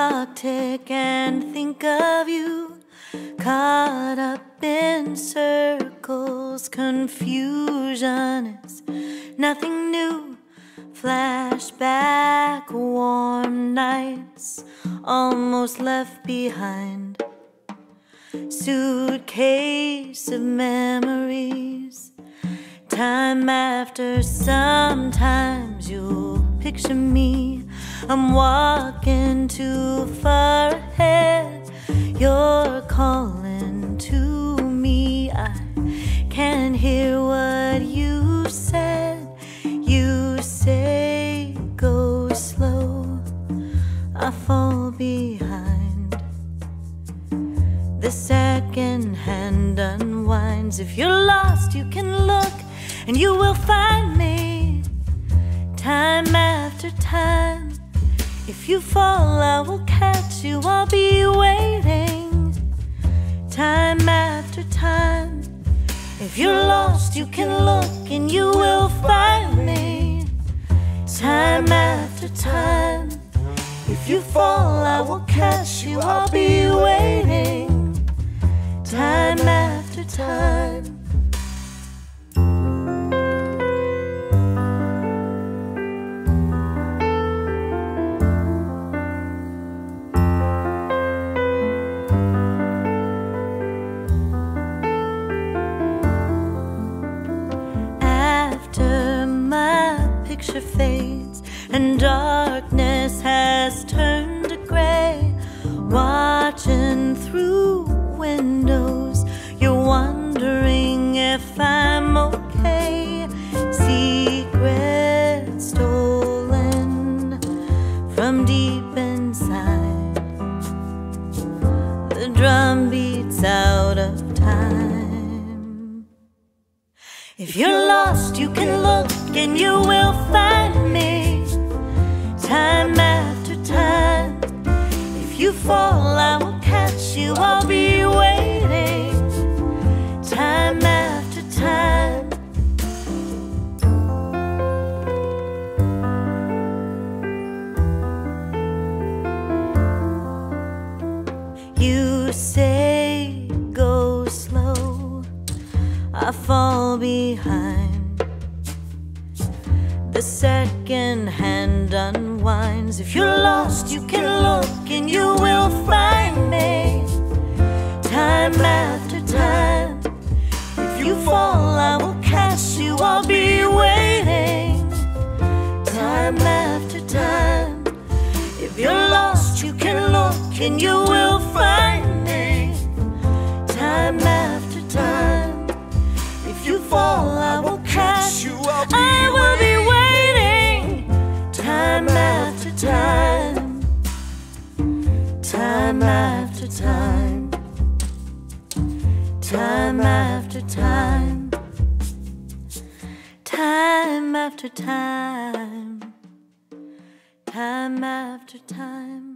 clock tick and think of you, caught up in circles. Confusion is nothing new. Flashback, warm nights almost left behind. Suitcase of memories. Time after, sometimes you'll picture me. I'm walking too far ahead. You're calling to me. I can't hear what you said. You say go slow. I fall behind. The second hand unwinds. If you're lost, you can look and you will find me. Time after time. If you fall, I will catch you. I'll be waiting. Time after time. If you're lost, you can look and you will find me. Time after time. If you fall, I will catch you. I'll be waiting. Time after time. After my picture fades and darkness has turned to gray, watching through windows, you're wondering if I'm okay. Secrets stolen from deep inside. The drum beats out of time. If you're lost, you can look and you will find me. Time after time. If you fall, I will catch you. I'll be waiting. Time after time. You say go slow. I fall behind. The second hand unwinds. If you're lost, you can look and you will find me. Time after time. If you fall, I will catch you. I'll be waiting. Time after time. If you're lost, you can look and you will find me. Time after time. If you fall, I will catch you. I will be waiting. Time after time. Time after time. Time after time. Time after time. Time after time.